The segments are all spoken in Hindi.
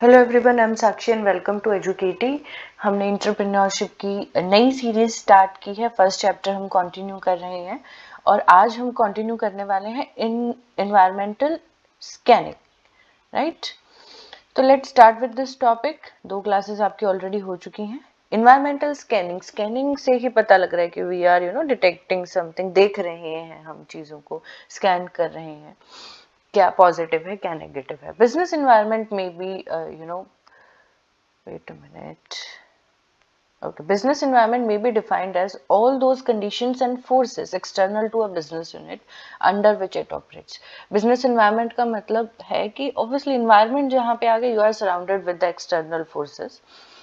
Hello everyone, I am Sakshi and welcome to एजुकेटी। हमने एंटरप्रेन्योरशिप की नई सीरीज स्टार्ट की है। फर्स्ट चैप्टर हम कंटिन्यू कर रहे हैं और आज हम कंटिन्यू करने वाले हैं इन एनवायरमेंटल स्कैनिंग, राइट। तो let's start with this topic. 2 classes आपकी ऑलरेडी हो चुकी हैं। इन्वायरमेंटल स्कैनिंग, स्कैनिंग से ही पता लग रहा है कि वी आर डिटेक्टिंग समथिंग, देख रहे हैं हम चीज़ों को, स्कैन कर रहे हैं, क्या पॉजिटिव है क्या नेगेटिव है। बिजनेस इन्वायरमेंट में भी wait a minute. Okay, business environment may be defined as all those conditions and forces external to a business unit under which it operates. Business environment का मतलब है कि obviously environment जहाँ पे आ गए, you are surrounded with the external forces.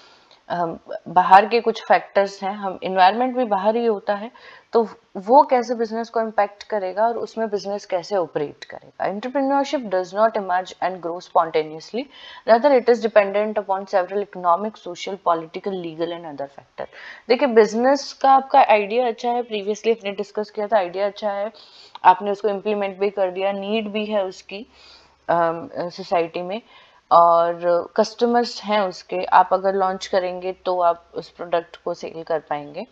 बाहर के कुछ फैक्टर्स हैं, हम इन्वायरमेंट भी बाहर ही होता है, तो वो कैसे बिजनेस को इम्पैक्ट करेगा और उसमें बिजनेस कैसे ऑपरेट करेगा। Entrepreneurship does not emerge and grow spontaneously, rather it is dependent upon several economic, social, political, legal and other factor. देखिए, बिजनेस का आपका आइडिया अच्छा है, प्रीवियसली अपने डिस्कस किया था, आइडिया अच्छा है, आपने उसको इम्प्लीमेंट भी कर दिया, नीड भी है उसकी सोसाइटी में, और कस्टमर्स हैं उसके, आप अगर लॉन्च करेंगे तो आप उस प्रोडक्ट को सेल कर पाएंगे।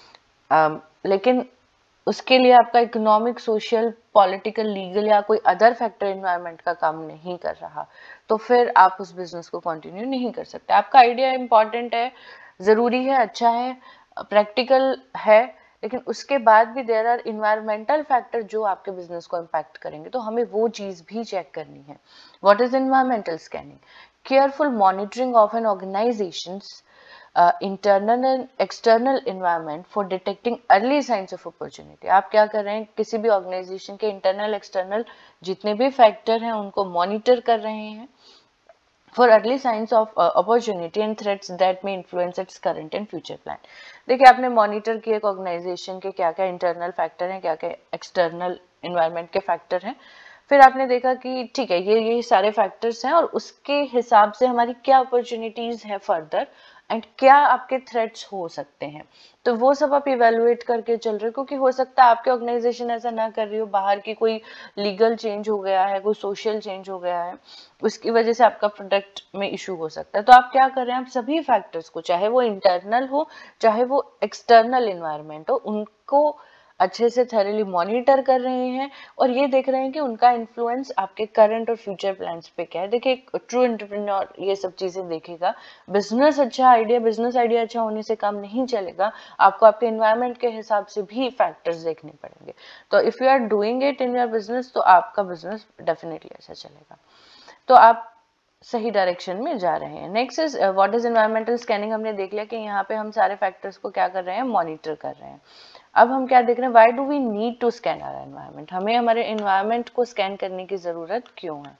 लेकिन उसके लिए आपका इकोनॉमिक, सोशल, पॉलिटिकल, लीगल या कोई अदर फैक्टर इन्वायरमेंट का काम नहीं कर रहा, तो फिर आप उस बिजनेस को कंटिन्यू नहीं कर सकते। आपका आइडिया इंपॉर्टेंट है, ज़रूरी है, अच्छा है, प्रैक्टिकल है, लेकिन उसके बाद भी देयर आर इन्वायरमेंटल फैक्टर जो आपके बिजनेस को इम्पैक्ट करेंगे, तो हमें वो चीज़ भी चेक करनी है। What is environmental scanning? Careful monitoring of an organisations internal and external environment for detecting early signs of opportunity. आप क्या कर रहे हैं, किसी भी ऑर्गेनाइजेशन के इंटरनल एक्सटर्नल जितने भी फैक्टर हैं उनको मॉनिटर कर रहे हैं for early signs of opportunity and threats that may influence its current and future plan. देखिए, आपने मॉनिटर किया एक ऑर्गेनाइजेशन के क्या क्या इंटरनल फैक्टर हैं, क्या क्या एक्सटर्नल इन्वायरमेंट के फैक्टर हैं, फिर आपने देखा कि ठीक है, ये सारे फैक्टर्स हैं और उसके हिसाब से हमारी क्या अपॉर्चुनिटीज है फर्दर एंड क्या आपके थ्रेट्स हो सकते हैं, तो वो सब आप इवेलुएट करके चल रहे हो। क्योंकि हो सकता है आपके ऑर्गेनाइजेशन ऐसा ना कर रही हो, बाहर की कोई लीगल चेंज हो गया है, कोई सोशल चेंज हो गया है, उसकी वजह से आपका प्रोडक्ट में इशू हो सकता है। तो आप क्या कर रहे हैं, आप सभी फैक्टर्स को, चाहे वो इंटरनल हो चाहे वो एक्सटर्नल इन्वायरमेंट हो, उनको अच्छे से थॉरली मॉनिटर कर रहे हैं और ये देख रहे हैं कि उनका इन्फ्लुएंस आपके करंट और फ्यूचर प्लान्स पे क्या है। देखिए, एक ट्रू एंटरप्रेन्योर ये सब चीजें देखेगा। बिजनेस आइडिया अच्छा होने से काम नहीं चलेगा, आपको आपके इन्वायरमेंट के हिसाब से भी फैक्टर्स देखने पड़ेंगे। तो if you are doing it in your business, तो आपका बिजनेस डेफिनेटली अच्छा चलेगा, तो आप सही डायरेक्शन में जा रहे हैं। Next is what is environmental scanning. हमने देख लिया कि यहाँ पे हम सारे फैक्टर्स को क्या कर रहे हैं, मॉनिटर कर रहे हैं। अब हम क्या देख रहे हैं, why do we need to scan our environment, हमें हमारे एनवायरमेंट को स्कैन करने की जरूरत क्यों है।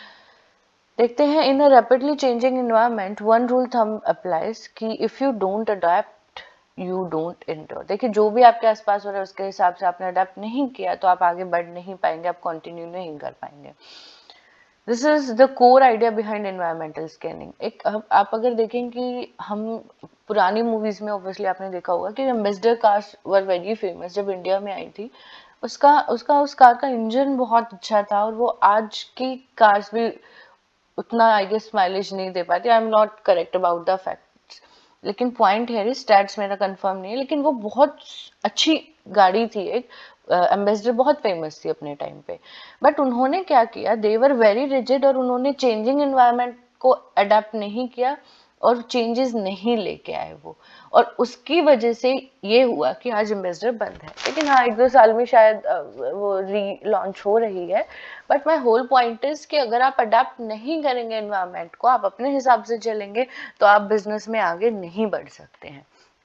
देखते हैं, in a rapidly changing environment one rule thumb applies कि if you don't adapt you don't enter. देखिए, जो भी आपके आसपास हो रहा है उसके हिसाब से आपने अडैप्ट नहीं किया तो आप आगे बढ़ नहीं पाएंगे, आप कंटिन्यू नहीं कर पाएंगे। This is the core idea behind environmental scanning. एक आप अगर देखें कि हम पुरानी मूवीज में ऑब्वियसली आपने देखा होगा कि ambassador cars were very famous, जब इंडिया में आई थी, उसका उसका उस कार का इंजन बहुत अच्छा था और वो आज की कार्स भी उतना आई गेस माइलेज नहीं दे पाती। I am not correct about the facts, लेकिन पॉइंट है, स्टैट्स मेरा कंफर्म नहीं है, लेकिन वो बहुत अच्छी गाड़ी थी। एक एम्बेसडर बहुत फेमस थी अपने टाइम पे, बट उन्होंने क्या किया, दे वर वेरी रिजिड और उन्होंने चेंजिंग एनवायरनमेंट को अडेप्ट नहीं किया और चेंजेस नहीं लेके आए वो, और उसकी वजह से ये हुआ कि आज एम्बेसडर बंद है। लेकिन हाँ, 1-2 साल में शायद वो री लॉन्च हो रही है, but my whole point is कि अगर आप अडेप्ट नहीं करेंगे एनवायरनमेंट को, आप अपने हिसाब से चलेंगे, तो आप बिजनेस में आगे नहीं बढ़ सकते हैं।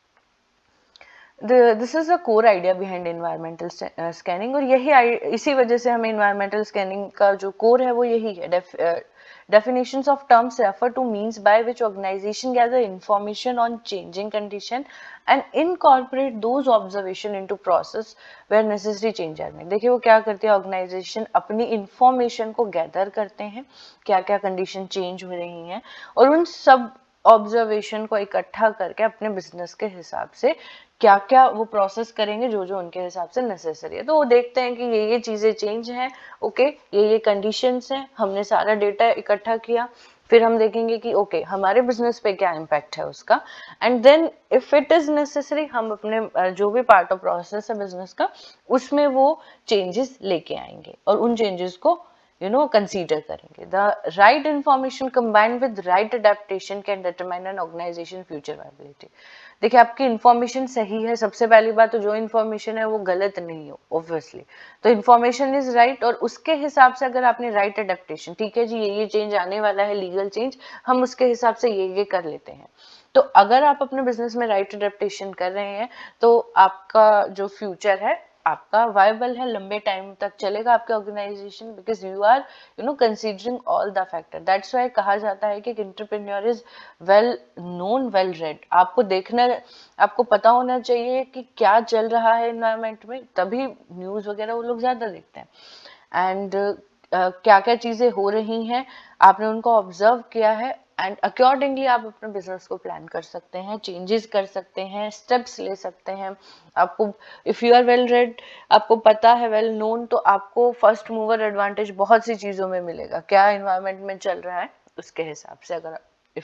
This is a core idea behind environmental scanning, और यही इसी वजह से हमें एनवायरमेंटल स्कैनिंग का जो कोर है वो यही है। Definitions of terms refer to means by which organization gather information on changing condition and incorporate those observation into process where necessary change are made। देखिए, वो क्या करते हैं, ऑर्गेनाइजेशन अपनी इंफॉर्मेशन को गैदर करते हैं, क्या क्या कंडीशन चेंज हो रही हैं, और उन सब ऑब्जर्वेशन को इकट्ठा करके अपने बिजनेस के हिसाब से क्या क्या वो प्रोसेस करेंगे, जो जो उनके हिसाब से नेसेसरी है। तो वो देखते हैं कि ये चीजें चेंज हैं, ओके, ये कंडीशंस हैं, हमने सारा डेटा इकट्ठा किया, फिर हम देखेंगे कि ओके हमारे बिजनेस पे क्या इम्पैक्ट है उसका, and then if it is necessary हम अपने जो भी पार्ट ऑफ प्रोसेस है बिजनेस का उसमें वो चेंजेस लेके आएंगे और उन चेंजेस को कंसीडर करेंगे. The right information combined with right adaptation can determine an organisation future viability. देखिए आपकी इन्फॉर्मेशन सही है, सबसे पहली बात तो जो इन्फॉर्मेशन है वो गलत नहीं हो ऑब्वियसली, तो इन्फॉर्मेशन इज राइट और उसके हिसाब से अगर आपने राइट अडेप्टेशन, ठीक है जी ये चेंज आने वाला है लीगल चेंज, हम उसके हिसाब से ये कर लेते हैं. तो अगर आप अपने बिजनेस में राइट अडेप्टेशन कर रहे हैं तो आपका जो फ्यूचर है आपका वायबल है, लंबे टाइम तक चलेगा आपके organisation, because you are considering all the factor. That's why कहा जाता है कि entrepreneur is well known well read. आपको देखना, आपको पता होना चाहिए कि क्या चल रहा है एनवायरमेंट में, तभी न्यूज वगैरह वो लोग ज्यादा देखते हैं. एंड क्या क्या चीजें हो रही हैं आपने उनको ऑब्जर्व किया है, एंड अकॉर्डिंगली आप अपने बिजनेस को प्लान कर सकते हैं, चेंजेस कर सकते हैं, स्टेप्स ले सकते हैं. आपको if you are well read, आपको पता है, वेल नोन, तो आपको फर्स्ट मूवर एडवांटेज बहुत सी चीजों में मिलेगा. क्या एनवायरमेंट में चल रहा है उसके हिसाब से, अगर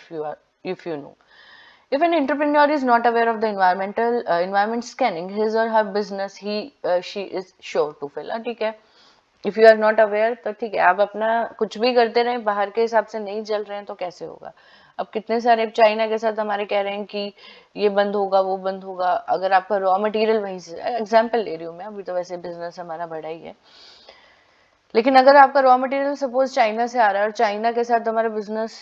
if you know. If an entrepreneur is not aware of the environment scanning his or her business, she is sure to fail. ठीक है, if you are not aware तो ठीक है, आप अपना कुछ भी करते रहें, बाहर के हिसाब से नहीं चल रहे हैं तो कैसे होगा. अब कितने सारे चाइना के साथ हमारे कह रहे हैं कि ये बंद होगा वो बंद होगा. अगर आपका रॉ मटेरियल वहीं से, एग्जांपल ले रही हूँ मैं, अभी तो वैसे बिजनेस हमारा बड़ा ही है, लेकिन अगर आपका रॉ मटेरियल सपोज चाइना से आ रहा है और चाइना के साथ हमारा बिजनेस,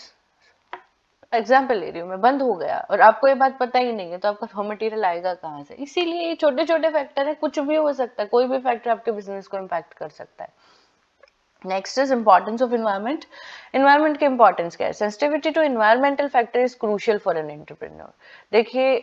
एग्जाम्पल ले रही हूँ मैं, बंद हो गया और आपको ये बात पता ही नहीं है, तो आपका रॉ मटेरियल आएगा कहाँ से. इसीलिए ये छोटे छोटे फैक्टर है, कुछ भी हो सकता है, कोई भी फैक्टर आपके बिजनेस को इम्पैक्ट कर सकता है. Next is importance of environment. Environment की इंपॉर्टेंस क्या है? Sensitivity to environmental factor is crucial for an entrepreneur. देखिए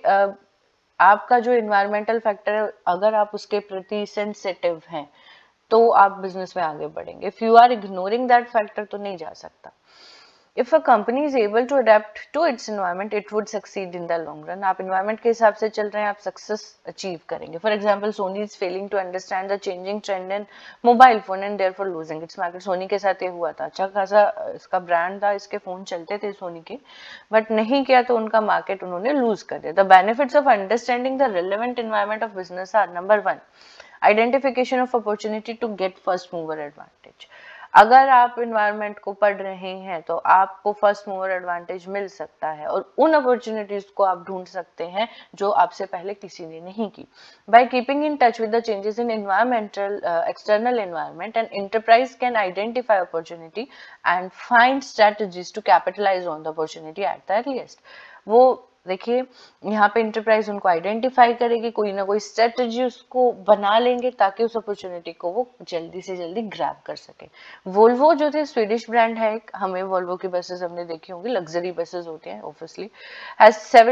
आपका जो इन्वायरमेंटल फैक्टर है, अगर आप उसके प्रति सेंसिटिव हैं तो आप बिजनेस में आगे बढ़ेंगे. If you are ignoring that factor तो नहीं जा सकता. If a company is able to adapt to its environment, it would succeed in the long run. आप environment के हिसाब से चल रहे हैं, आप success achieve करेंगे. For example, Sony is failing to understand the changing trend in mobile phone and therefore losing its market. Sony के साथ ये हुआ था, अच्छा खासा इसका ब्रांड था, इसके फोन चलते थे सोनी के, बट नहीं किया तो उनका मार्केट उन्होंने लूज कर दिया. The benefits of understanding the relevant environment of business are: number one, identification of opportunity to get first mover advantage. अगर आप इन्वायरमेंट को पढ़ रहे हैं तो आपको फर्स्ट मूवर एडवांटेज मिल सकता है और उन अपॉर्चुनिटीज को आप ढूंढ सकते हैं जो आपसे पहले किसी ने नहीं की. By keeping in touch with the changes in environmental external environment, and enterprise can identify opportunity and find strategies to capitalise on the opportunity at the earliest. वो देखिए यहाँ पे इंटरप्राइज उनको आइडेंटिफाई करेगी, कोई ना कोई स्ट्रेटजी उसको बना लेंगे ताकि उस अपॉर्चुनिटी को वो जल्दी से जल्दी ग्रैब कर सके. वोल्वो जो थे, स्वीडिश ब्रांड है, हमें वोल्वो की बसेस हमने देखी होंगी, लग्जरी बसेस होती हैं obviously, has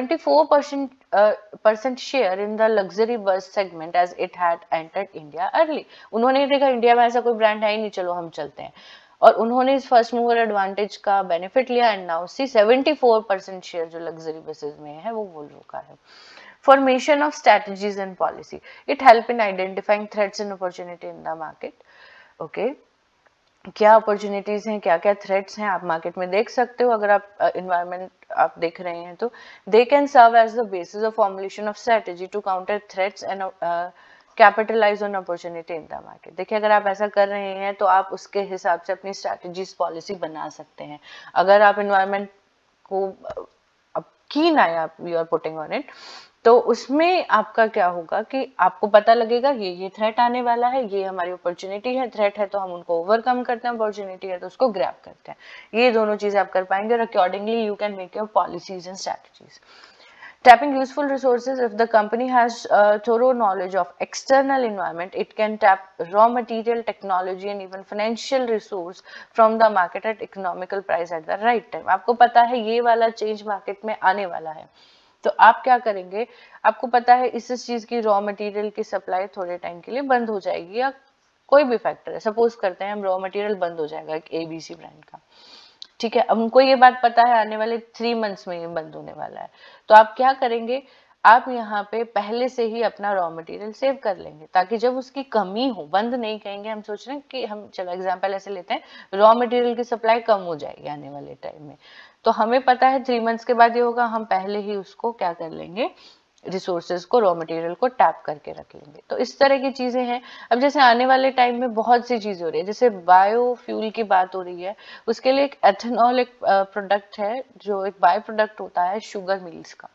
74% share in the luxury bus segment as it had entered India early. उन्होंने देखा इंडिया में ऐसा कोई ब्रांड है ही नहीं, चलो हम चलते हैं, और उन्होंने इस फर्स्ट मूवर एडवांटेज का बेनिफिट लिया, एंड नाउ सी 74% शेयर जो लग्जरी बसेस में है वो वोल्वो का है. Formation of strategies and policy, it help in identifying threats and opportunity in the market. Okay, क्या अपॉर्चुनिटीज हैं, क्या क्या थ्रेट्स हैं, आप मार्केट में देख सकते हो. अगर आप इन्वायरमेंट आप देख रहे हैं तो they can serve as the basis of formulation of strategy to counter threats and capitalise on opportunity in the market. देखिए अगर आप ऐसा कर रहे हैं तो आप उसके हिसाब से अपनी स्ट्रैटेजीज पॉलिसी बना सकते हैं. अगर आप इन्वायरमेंट को कीन आए, आप you are putting on it, तो उसमें आपका क्या होगा कि आपको पता लगेगा ये थ्रेट आने वाला है, ये हमारी अपॉर्चुनिटी है. थ्रेट है तो हम उनको ओवरकम करते हैं, अपॉर्चुनिटी है तो उसको ग्रैब करते हैं. ये दोनों चीजें आप कर पाएंगे और accordingly you can make your policies and strategies. Tapping useful resources, if the company has thorough knowledge of external environment, it can tap raw material, technology and even financial resource from the market at economical price at the right time. आपको पता है ये वाला चेंज मार्केट में आने वाला है, तो आप क्या करेंगे, आपको पता है इस चीज की रॉ मटेरियल की सप्लाई थोड़े टाइम के लिए बंद हो जाएगी, या कोई भी फैक्टर है, सपोज करते हैं हम रॉ मटेरियल बंद हो जाएगा एक ABC ब्रांड का, ठीक है. अब उनको ये बात पता है आने वाले 3 मंथ्स में ये बंद होने वाला है, तो आप क्या करेंगे, आप यहाँ पे पहले से ही अपना रॉ मटेरियल सेव कर लेंगे, ताकि जब उसकी कमी हो, बंद नहीं कहेंगे, हम सोच रहे हैं कि हम, चलो एग्जांपल ऐसे लेते हैं, रॉ मटेरियल की सप्लाई कम हो जाएगी आने वाले टाइम में, तो हमें पता है 3 मंथ्स के बाद ये होगा, हम पहले ही उसको क्या कर लेंगे, रिसोर्सेज को, रॉ मटेरियल को टैप करके रख लेंगे। तो इस तरह की चीजें हैं। अब जैसे आने वाले टाइम में बहुत सी चीजें हो रही है, जैसे बायोफ्यूल की बात हो रही है, उसके लिए एक एथेनॉल एक प्रोडक्ट है, जो एक बाय प्रोडक्ट होता है शुगर मिल्स का।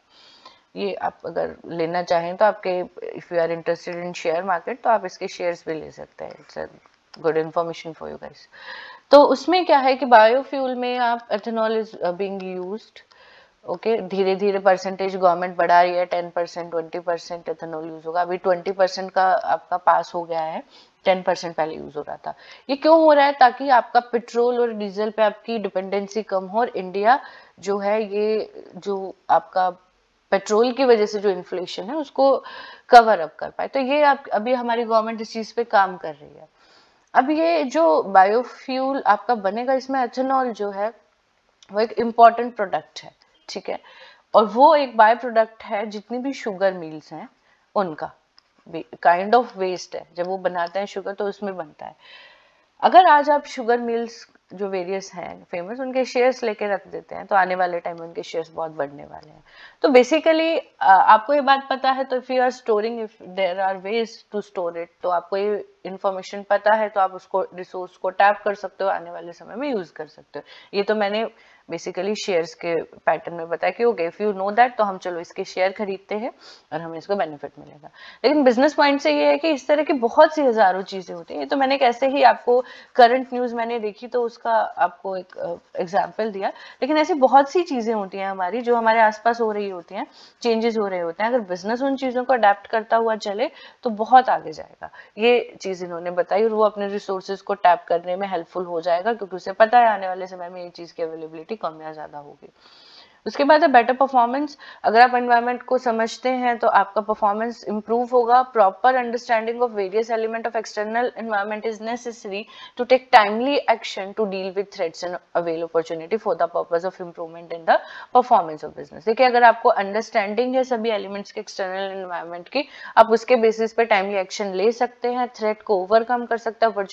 ये आप अगर लेना चाहें तो आपके, if you are interested in share market, तो आप इसके शेयर्स भी ले सकते हैं। It's a good information for you guys. तो उसमें क्या है कि बायोफ्यूल में आप, ethanol is being used, okay, धीरे धीरे परसेंटेज गवर्नमेंट बढ़ा रही है, 10%, 20% एथेनॉल यूज होगा। अभी 20% का आपका पास हो गया है, 10% पहले यूज हो रहा था। ये क्यों हो रहा है? ताकि आपका पेट्रोल और डीजल पे आपकी डिपेंडेंसी कम हो, और इंडिया जो है, ये जो आपका पेट्रोल की वजह से जो इन्फ्लेशन है उसको कवर अप कर पाए। तो ये आप, अभी हमारी गवर्नमेंट इस चीज पे काम कर रही है। अब ये जो बायोफ्यूल आपका बनेगा, इसमें एथेनॉल जो है वो एक इम्पॉर्टेंट प्रोडक्ट है, ठीक है, और वो एक बाय प्रोडक्ट है जितनी भी शुगर मिल्स हैं उनका काइंड ऑफ वेस्ट है। जब वो बनाते हैं शुगर तो उसमें बनता है। अगर आज आप शुगर मिल्स जो वेरियस हैं फेमस, उनके शेयर्स लेके रख देते हैं, तो आने वाले टाइम में उनके शेयर्स बहुत बढ़ने वाले हैं। तो बेसिकली आपको ये बात पता है, तो if you are storing, if there are ways to store it, तो आपको ये इन्फॉर्मेशन पता है, तो आप उसको, रिसोर्स को टैप कर सकते हो, आने वाले समय में यूज कर सकते हो। ये तो मैंने बेसिकली शेयर्स के पैटर्न में बताया कि okay, if you know that, तो हम चलो इसके शेयर खरीदते हैं और हमें इसको बेनिफिट मिलेगा। लेकिन बिजनेस पॉइंट से ये है कि इस तरह की बहुत सी हजारों चीजें होती हैं। ये तो मैंने कैसे ही आपको करंट न्यूज मैंने देखी तो उसका आपको एक एग्जाम्पल दिया, लेकिन ऐसी बहुत सी चीजें होती हैं हमारी, जो हमारे आसपास हो रही होती हैं, चेंजेस हो रहे होते हैं। अगर बिजनेस उन चीजों को अडेप्ट करता हुआ चले तो बहुत आगे जाएगा। ये चीज इन्होंने बताई, और वो अपने रिसोर्सेज को टैप करने में हेल्पफुल हो जाएगा, क्योंकि उसे पता है आने वाले समय में ये चीज की अवेलेबिलिटी कम या ज्यादा होगी। उसके बाद है बेटर परफॉर्मेंस। अगर आप एनवायरनमेंट को समझते हैं तो आपका परफॉर्मेंस इंप्रूव होगा। Proper understanding of various element of external environment is necessary to take timely action to deal with threats and avail opportunity for the purpose of improvement in the performance of business. देखिए, अगर आपको अंडरस्टैंडिंग है सभी एलिमेंट्स के एक्सटर्नल एनवायरनमेंट की, आप उसके बेसिस पे टाइमली एक्शन ले सकते हैं, थ्रेट को ओवरकम कर सकते हैं,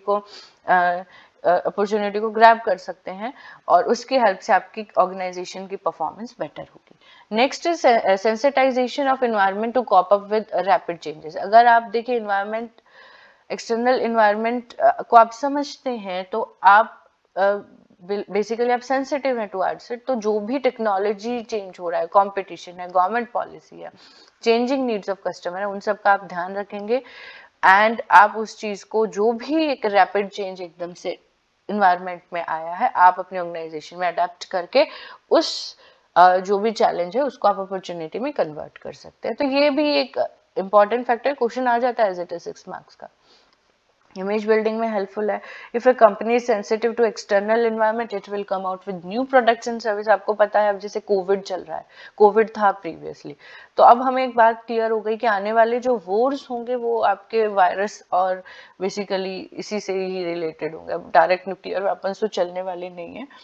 अपॉर्चुनिटी को ग्रैब कर सकते हैं, और उसकी हेल्प से आपकी ऑर्गेनाइजेशन की परफॉर्मेंस बेटर होगी। Next is sensitisation of environment to cope up with rapid changes. अगर आप देखिए एनवायरनमेंट, एक्सटर्नल एनवायरनमेंट को आप समझते हैं, तो आप बेसिकली आप सेंसिटिव हैं टुवर्ड्स इट। तो जो भी टेक्नोलॉजी चेंज हो रहा है, कंपटीशन है, गवर्नमेंट पॉलिसी है, चेंजिंग नीड्स ऑफ कस्टमर है, उन सब का आप ध्यान रखेंगे, एंड आप उस चीज को, जो भी एक रैपिड चेंज एकदम से इन्वायरमेंट में आया है, आप अपने ऑर्गेनाइजेशन में अडेप्ट करके उस जो भी चैलेंज है उसको आप अपॉर्चुनिटी में कन्वर्ट कर सकते हैं। तो ये भी एक इंपॉर्टेंट फैक्टर, क्वेश्चन आ जाता है एज इट इज 6 मार्क्स का। इमेज बिल्डिंग में हेल्पफुल है। If a company is sensitive to external environment, it will come out with new products and service. आपको पता है, अब जैसे कोविड चल रहा है, कोविड था प्रीवियसली, तो अब हमें एक बात क्लियर हो गई कि आने वाले जो वॉर्स होंगे वो आपके वायरस और बेसिकली इसी से ही रिलेटेड होंगे। अब डायरेक्ट न्यूक्लियर वेपन्स तो चलने वाले नहीं है।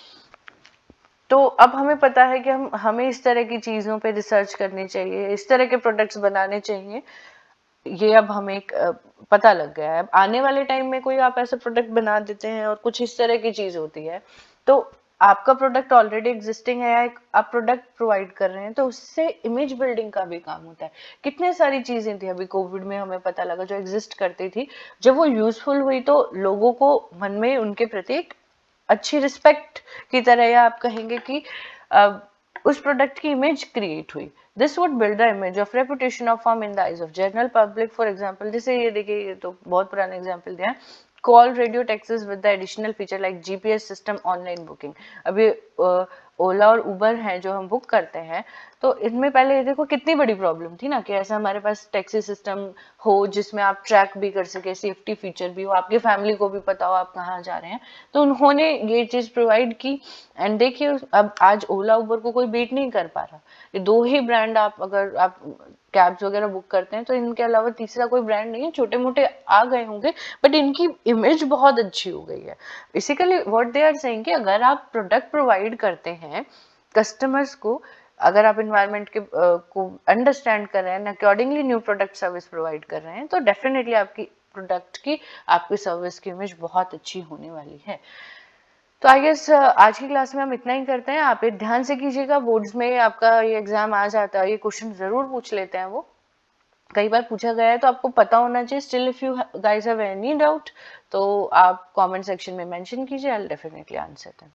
तो अब हमें पता है कि हमें इस तरह की चीजों पे रिसर्च करनी चाहिए, इस तरह के प्रोडक्ट्स बनाने चाहिए। ये अब हमें एक पता लग गया है। अब आने वाले टाइम में कोई आप ऐसा प्रोडक्ट बना देते हैं और कुछ इस तरह की चीज होती है, तो आपका प्रोडक्ट ऑलरेडी एग्जिस्टिंग है या आप प्रोडक्ट प्रोवाइड कर रहे हैं, तो उससे इमेज बिल्डिंग का भी काम होता है। कितने सारी चीजें थी अभी कोविड में हमें पता लगा जो एग्जिस्ट करती थी, जब वो यूजफुल हुई तो लोगों को मन में उनके प्रति एक अच्छी रिस्पेक्ट की तरह, या आप कहेंगे कि उस प्रोडक्ट की इमेज क्रिएट हुई। This would build the image of reputation of firm in the eyes of general public. For example, जैसे ये देखिए, ये तो बहुत पुराना एग्जाम्पल दिया है, call radio taxis with the additional feature like GPS system online booking. अभी ओला और उबर हैं जो हम बुक करते हैं, तो इनमें पहले ये देखो कितनी बड़ी प्रॉब्लम थी ना, कि ऐसा हमारे पास टैक्सी सिस्टम हो जिसमें आप ट्रैक भी कर सके, सेफ्टी फीचर भी हो, आपके फैमिली को भी पता हो आप कहाँ जा रहे हैं। तो उन्होंने ये चीज प्रोवाइड की, एंड देखिए अब आज ओला उबर को कोई बीट नहीं कर पा रहा। ये दो ही ब्रांड, आप अगर आप कैब्स वगैरह बुक करते हैं तो इनके अलावा तीसरा कोई ब्रांड नहीं है। छोटे मोटे आ गए होंगे, बट इनकी इमेज बहुत अच्छी हो गई है। Basically what they are saying कि अगर आप प्रोडक्ट प्रोवाइड करते हैं कस्टमर्स को, अगर आप इन्वायरमेंट के को अंडरस्टैंड कर रहे हैं, accordingly new product service provide कर रहे हैं, तो डेफिनेटली आपकी प्रोडक्ट की, आपकी सर्विस की इमेज बहुत अच्छी होने वाली है। तो आई गेस आज की क्लास में हम इतना ही करते हैं। आप ये ध्यान से कीजिएगा, बोर्ड्स में आपका ये एग्जाम आ जाता है, ये क्वेश्चन जरूर पूछ लेते हैं, वो कई बार पूछा गया है, तो आपको पता होना चाहिए। Still if you guys have any doubt, तो आप कमेंट सेक्शन में मेंशन कीजिए, I will definitely answer them.